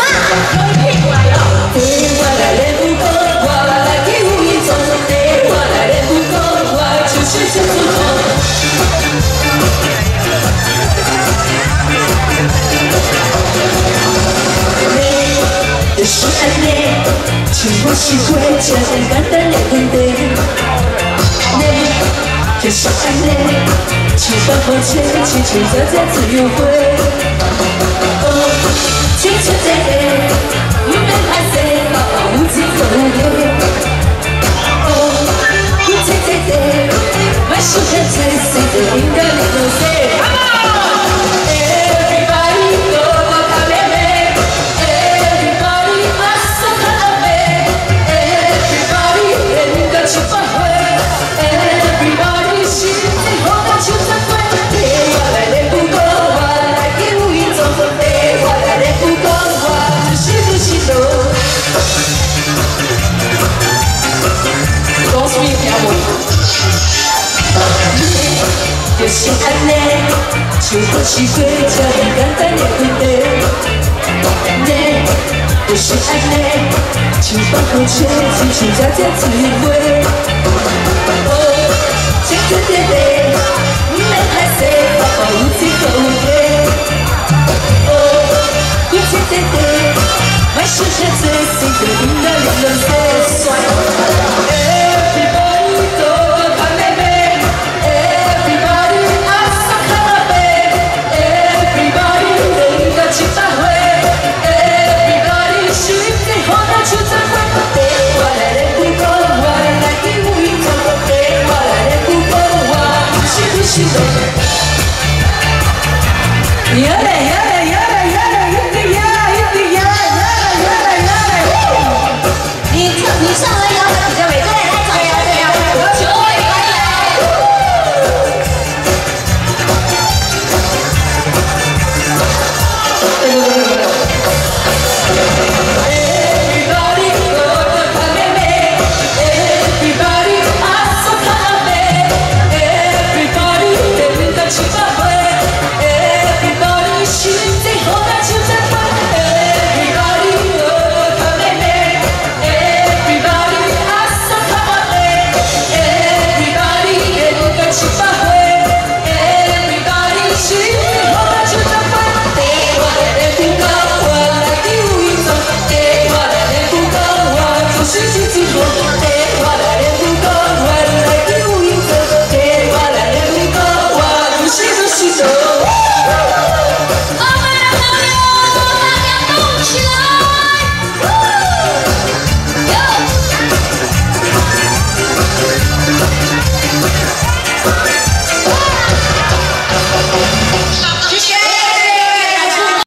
就是安尼，像我是花，这么简单的问题。你就是安尼，像放风筝，轻轻扎扎自由飞。哦，青春在飞，不免害羞，无尽风雨。哦，不在在在，我是很在在的，应该你都在。 就是安尼，像我是花，这么简单的问题。你就是安尼，像放风筝，轻轻扎扎自由飞。